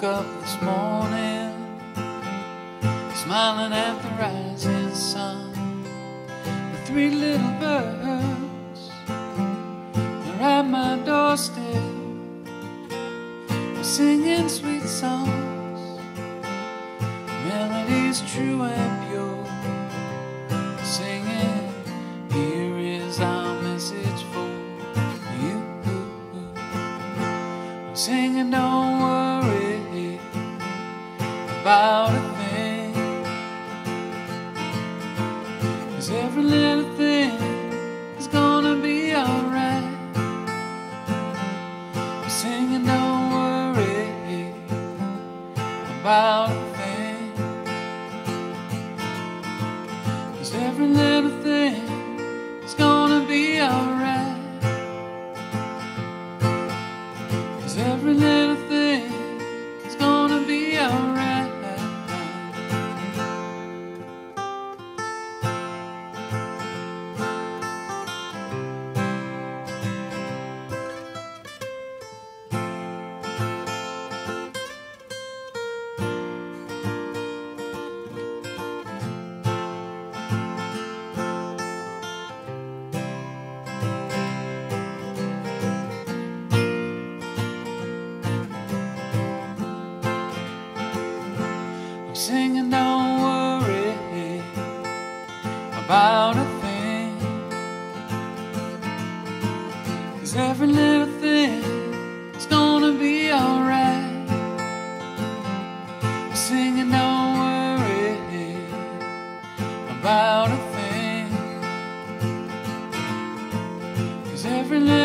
woke up this morning smiling at the rising sun. The three little birds are at my doorstep, singing sweet songs, melodies true and pure, singing, here is our message for you. I'm singing, don't worry about a thing, 'cause every little thing is gonna be alright. I'm singing, don't worry about a thing, 'cause every little thing is gonna be alright. 'Cause every little thing is gonna be alright. I'm singing, don't worry about a thing, 'cause every little thing is gonna be alright. I'm singing, don't worry about a thing, 'cause every little